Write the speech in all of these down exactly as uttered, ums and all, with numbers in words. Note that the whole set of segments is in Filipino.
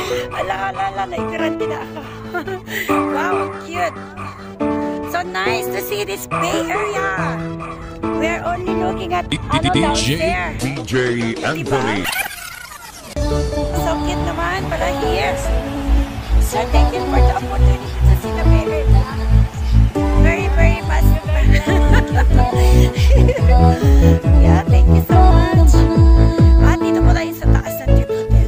Ala, ala, ala, naigarante na ako. Wow, cute. So nice to see this Bay Area. We're only looking at ano down there. D J Anthony. So cute naman para here. So thank you for the opportunity to see the Bay Area. Very, very much. Yeah, thank you so much. Ah, dito po tayo sa taas ng T R Y P Hotel.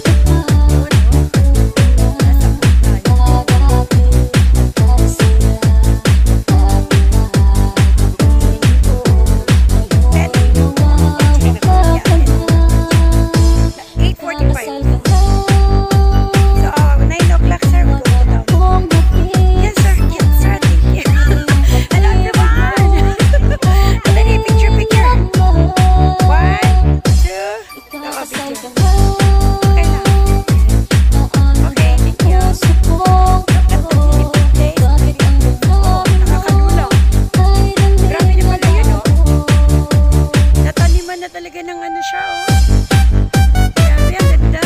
Talaga ng ano siya, oh. Grabe, ang ganda.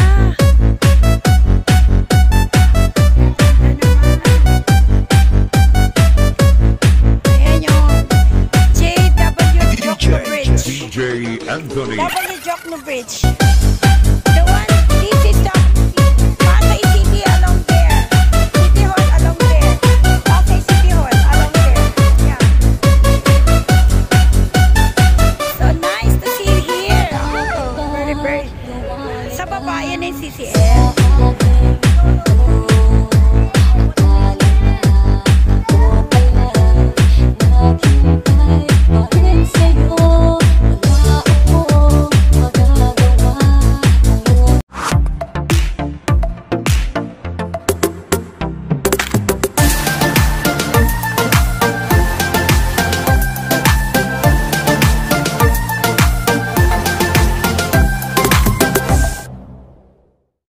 Ayan yung J W Jokno Bridge. D J Anthony. W Jokno Bridge.